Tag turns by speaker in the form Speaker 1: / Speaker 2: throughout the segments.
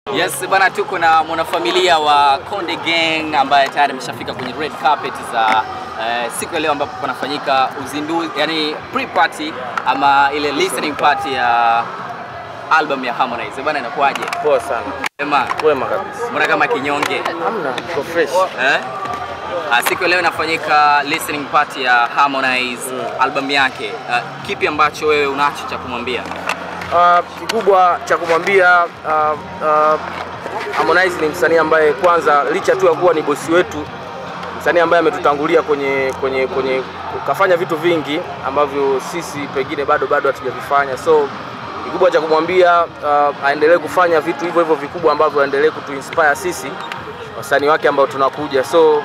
Speaker 1: Yes bana, tuko na mwanafamilia wa Konde Gang ambaye tayari ameshafika kwenye red carpet za siku ya leo ambapo panafanyika uzinduzi, yani pre-party ama ile listening party ya album ya Harmonize. Bana, inakuaje?
Speaker 2: Poa sana. Wema kabisa.
Speaker 1: Mbona kama kinyonge?
Speaker 2: Hamna, so fresh.
Speaker 1: Siku ya leo inafanyika listening party ya Harmonize album yake. Kipi ambacho wewe unacho cha kumwambia?
Speaker 2: Kikubwa cha kumwambia, Harmonize ni msanii ambaye kwanza licha tu ya kuwa ni bosi wetu, msanii ambaye ametutangulia kwenye kafanya vitu vingi ambavyo sisi pengine bado hatujavifanya. So kikubwa cha kumwambia aendelee kufanya vitu hivyo vikubwa ambavyo aendelee kutuinspire sisi wasanii wake ambao tunakuja. So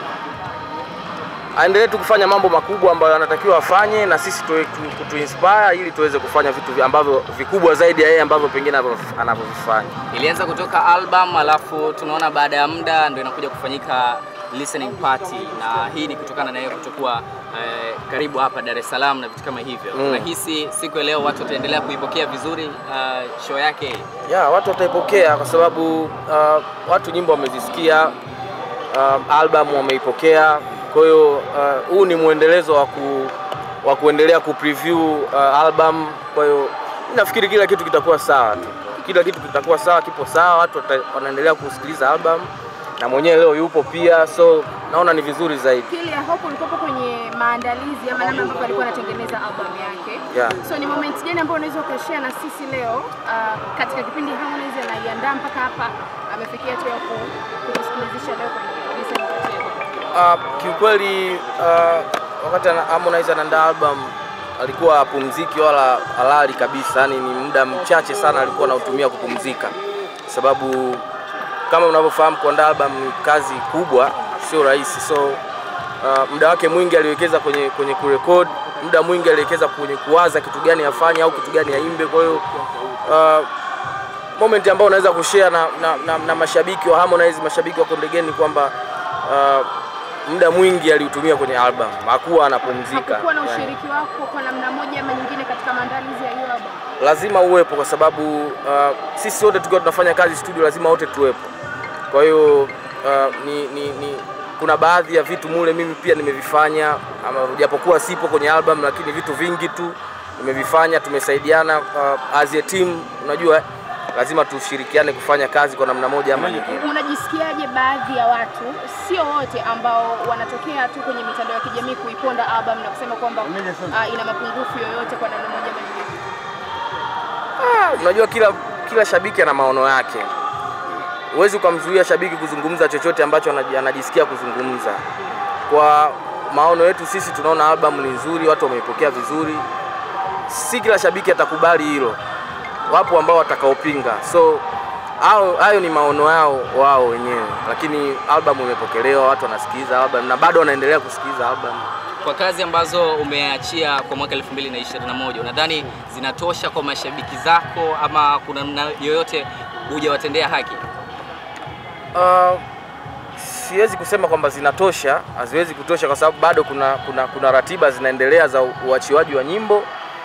Speaker 2: aendelee tu kufanya mambo makubwa ambayo anatakiwa afanye na sisi kutuinspire ili tuweze kufanya vitu ambavyo vikubwa zaidi ya yeye ambavyo pengine anavyofanya.
Speaker 1: Ilianza kutoka album, alafu tunaona baada ya muda ndio inakuja kufanyika listening party, na hii ni kutokana na yeye kutokuwa karibu hapa Dar es Salaam na vitu kama hivyo. Unahisi siku ya leo watu wataendelea kuipokea vizuri show yake?
Speaker 2: Yeah, watu wataipokea kwa sababu watu nyimbo wamezisikia, album wameipokea. Kwa hiyo huu ni muendelezo wa kuendelea kupreview album. Kwa hiyo nafikiri kila kitu kitakuwa sawa tu. Kila kitu kitakuwa sawa, kipo sawa, watu wanaendelea kusikiliza album na mwenyewe leo yupo pia, so naona ni vizuri zaidi.
Speaker 3: Pili ya hope ulikuwa kwenye maandalizi ama namna ambavyo alikuwa anatengeneza album yake.
Speaker 2: Yeah.
Speaker 3: So ni moment gani ambayo unaweza ukashare na sisi leo katika kipindi Harmonize anaiandaa mpaka hapa amefikia tu ya kusikilizisha leo kwenye listening party?
Speaker 2: Kiukweli wakati Harmonize anaandaa album alikuwa hapumziki wala halali kabisa, yani ni muda mchache sana alikuwa anautumia kupumzika, sababu kama unavyofahamu kuandaa album ni kazi kubwa, sio rahisi. So muda wake mwingi aliwekeza kwenye kurecord, muda mwingi aliwekeza kwenye kuwaza kitu gani afanye au kitu gani aimbe. Kwa hiyo moment ambao unaweza kushare na mashabiki wa Harmonize, mashabiki wa Konde Gang ni kwamba muda mwingi aliutumia kwenye album, hakuwa anapumzika.
Speaker 3: Hakuwa na ushiriki wako kwa namna moja ama nyingine katika maandalizi ya hiyo album?
Speaker 2: Lazima uwepo kwa sababu sisi wote tukiwa tunafanya kazi studio lazima wote tuwepo. Kwa hiyo kuna baadhi ya vitu mule mimi pia nimevifanya, japokuwa sipo kwenye album, lakini vitu vingi tu nimevifanya, tumesaidiana as a team. Unajua lazima tushirikiane kufanya kazi kwa namna moja ama nyingine.
Speaker 3: Unajisikiaje baadhi ya watu, sio wote, ambao wanatokea tu kwenye mitandao ya kijamii kuiponda album na kusema kwamba ina mapungufu yoyote kwa namna moja ama nyingine?
Speaker 2: Unajua kila shabiki ana maono yake. Huwezi kumzuia shabiki kuzungumza chochote ambacho anajisikia kuzungumza. Kwa maono yetu sisi tunaona album ni nzuri, watu wameipokea vizuri. Si kila shabiki atakubali hilo. Wapo ambao watakaopinga. So hayo ni maono yao wao wenyewe, lakini album imepokelewa, watu wanasikiliza album na bado wanaendelea kusikiliza album.
Speaker 1: Kwa kazi ambazo umeachia kwa mwaka 2021, unadhani zinatosha kwa mashabiki zako ama kuna yoyote hujawatendea haki?
Speaker 2: Siwezi kusema kwamba zinatosha, haziwezi kutosha kwa sababu bado kuna ratiba zinaendelea za uachiwaji wa nyimbo.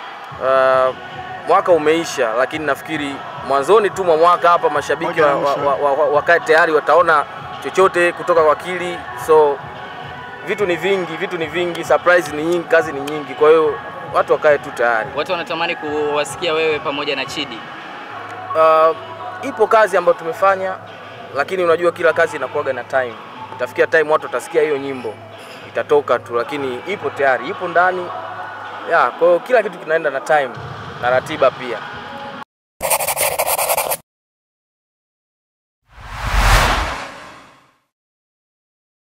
Speaker 2: Mwaka umeisha, lakini nafikiri mwanzoni tu mwa mwaka hapa mashabiki wakae tayari, wataona chochote kutoka kwa Kili. So vitu ni vingi, surprise ni nyingi, kazi ni nyingi, kwa hiyo watu wakae tu tayari.
Speaker 1: Watu wanatamani kuwasikia wewe pamoja na Chidi.
Speaker 2: Ipo kazi ambayo tumefanya, lakini unajua kila kazi inakuwa na time. Itafikia time watu watasikia hiyo nyimbo, itatoka tu, lakini ipo tayari, ipo ndani. Kwa hiyo kila kitu kinaenda na time na ratiba pia.